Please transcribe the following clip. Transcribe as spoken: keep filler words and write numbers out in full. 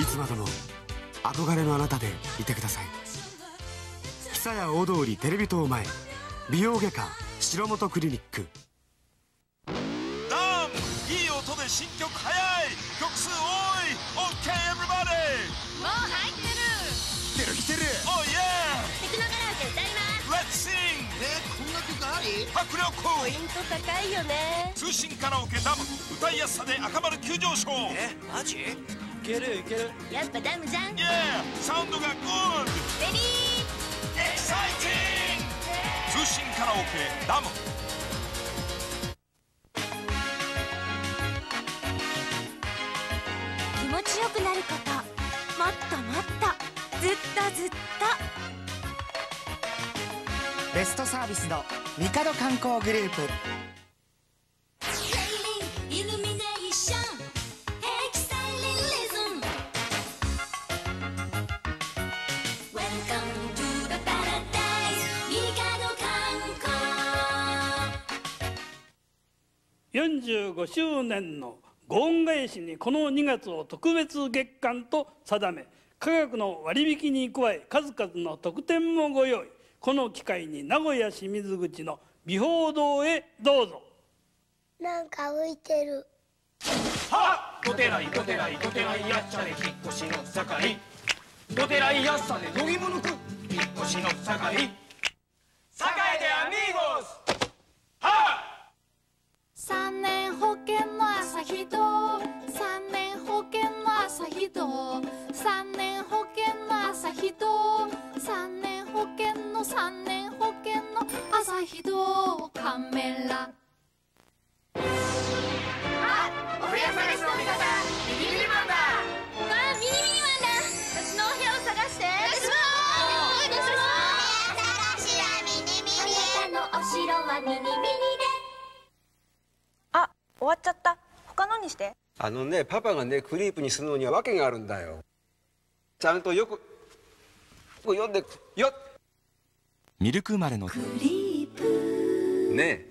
いつまでも憧れのあなたでいてください。久屋大通りテレビ塔前、美容外科城本クリニック。 ダン、いい音で新曲早い、曲数多い。 OK everybody、 もう入ってる。 来てる来てる。 Oh yeah、 テクノカラオケ歌います。 Let's sing。 え、こんな曲あり？ 迫力。 ポイント高いよね。 通信カラオケダム、歌いやすさで赤丸急上昇。 え、マジ？いけるいける。 やっぱダムじゃん。 Yeah、 サウンドがグッド。 レディーエキサイティング。通信カラオケダム。 気持ちよくなること、もっともっと、ずっとずっと。 ベストサービスのミカド観光グループ。 イルミネーション、エキサイリンリズム。 Welcome to the paradise、 ミカド観光。 よんじゅうごしゅうねんのご恩返しにこのにがつを特別月間と定め、価格の割引に加え数々の特典もご用意。この機会に名古屋市水口の美宝堂へどうぞ。 なんか浮いてる。 はっ、どてらいどてらいどてらいやっちゃで引っ越しの盛り、どてらいやっさでどぎも抜く引っ越しの盛り、栄えでアミーゴス。はっ、 三年保険の朝日堂、三年保険の朝日堂、三年保険の朝日堂、三年保険の三年保険の朝日堂カメラ。 あ、お部屋探しの味方、ミニミニマンだ。わあ、ミニミニマンだ。私のお部屋を探して。私も私も探しはミニミニ。あなたのお城はミニミニで。 あ、終わっちゃった。他のにして。 あのね、パパがねクリープにするのには訳があるんだよ。ちゃんとよく読んでよっ。 ミルク生まれのクリープねえ。